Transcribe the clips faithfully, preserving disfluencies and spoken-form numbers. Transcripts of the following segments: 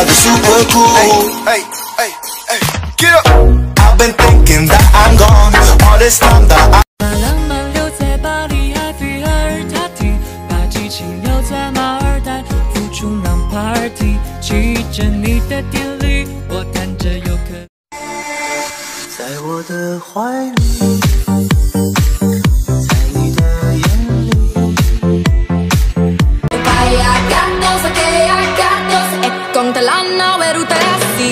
I'm super cool. Hey, hey, hey, get up. I've been thinking that I'm gone all this time that I. 把浪漫留在巴黎埃菲尔塔顶，把激情留在马尔代夫冲浪 party， 骑着你的电驴，我弹着尤克。 在我的怀里，在你的眼里。Con te la nave rutesti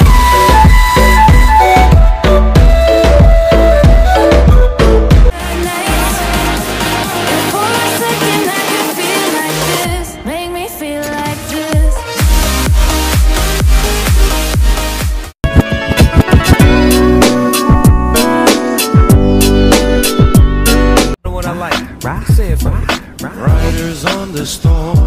For a second I can feel like this. Make me feel like this. What I like, right? Say it for me. Riders on the storm.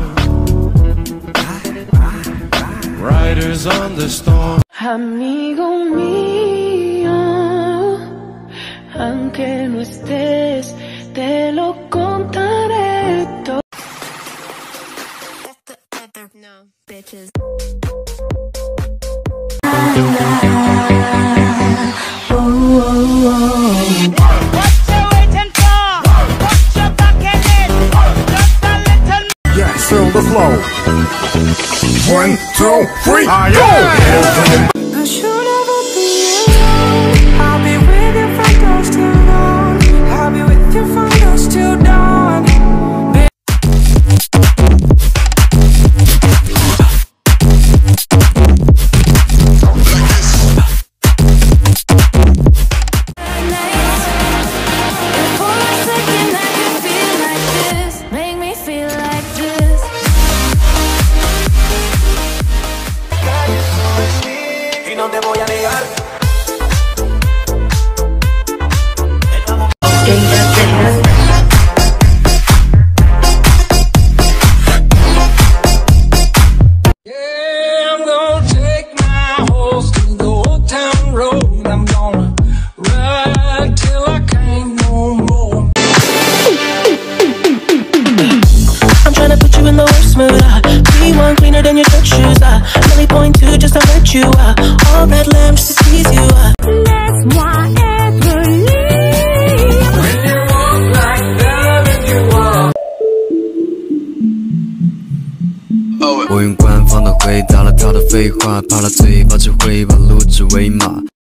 Riders on the storm. Amigo mío, aunque no estés, te lo contaré todo. That's the other no bitches. Oh, oh, oh. What you waiting for? Put your back in it. Just a little. Yeah, feel the flow. One, two, three, go! I should never be alone. I'll be with you from dusk till dawn. I'll be with you from dusk till dawn. For a second I can feel like this. Make me feel like this. Y no te voy a negar. Yeah, I'm gonna take my horse to the old town road. I'm gonna ride till I can't no more. I'm trying to put you in the worst mood. Uh, be one cleaner than your church shoes. Uh, really point two just to hurt you. Uh, all red lamps to tease you. Uh. Laisse-moi être libre. When you walk like that and you walk. 我用官方的回答了他的废话，怕他嘴巴只会把路指为马。